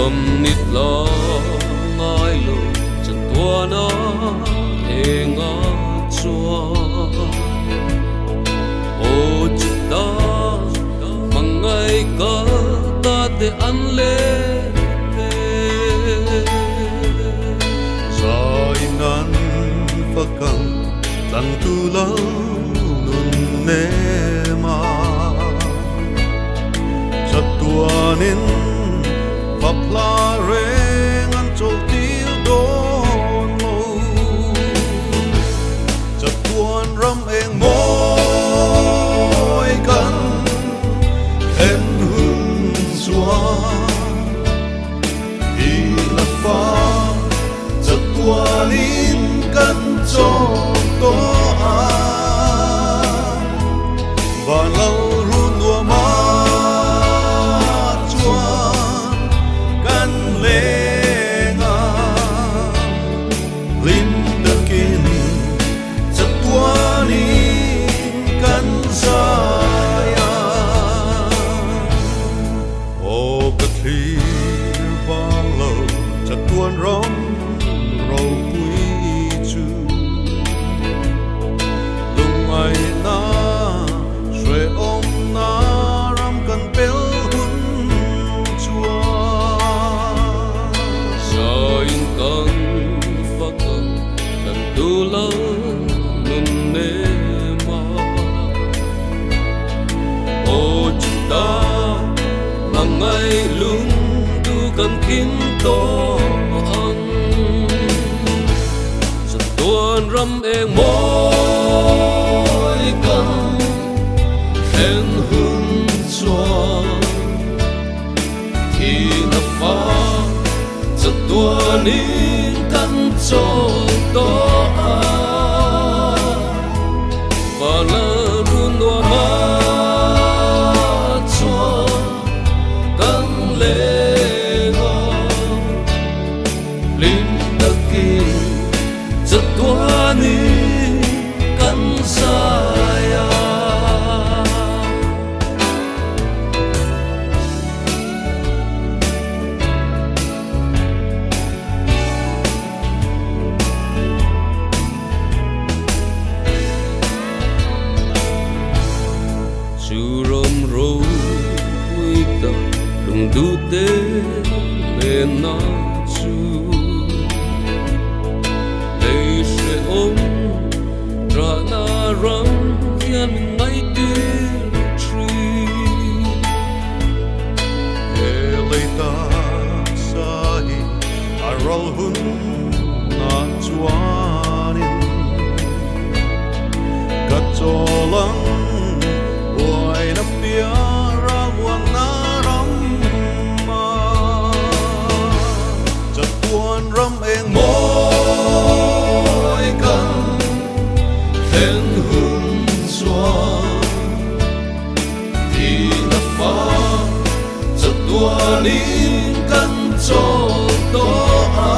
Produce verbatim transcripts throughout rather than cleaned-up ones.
lom nít lo ngoi lo chân tua nó e ngó chua ô chít ta mang ngay cả ta te ăn lê sai nan fakang tan tu lo nun ne ma chatuanin papla reng an chol til don lo chatuan ram eng moi kan en hun chuan i la fa chatuanin kan chol to a và lâu run đua ma tuan rom rau pui chu lung ai na shwe om na ram kan pel hun chua so in con phật kan tu lo nun ne ma o ta mang ai lung tu kan kim to tuan ram eng moi kan en hun chuan thì na fa cho tuan in kan cho to a và la run đua ma chuan kan le ngo lim ta kin chatuani kan saya chu rom ro pui ta lung du te le na chu ôm ra na ram hian mình ngay tin tree ele ta sahi arol hun na chuanin kacholang oi na pia ra wan na ram ma chatuan ram eng mo en hun chuan thì na fa chatuanin kan chol to a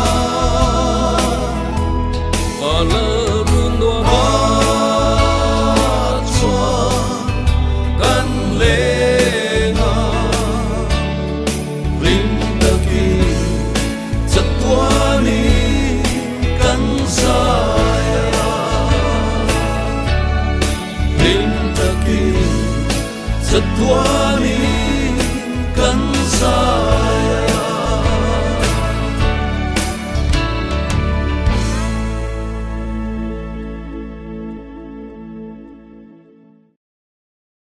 và la run đua ma chuan kan le nga lim ta ki chatuanin kan sa chatuani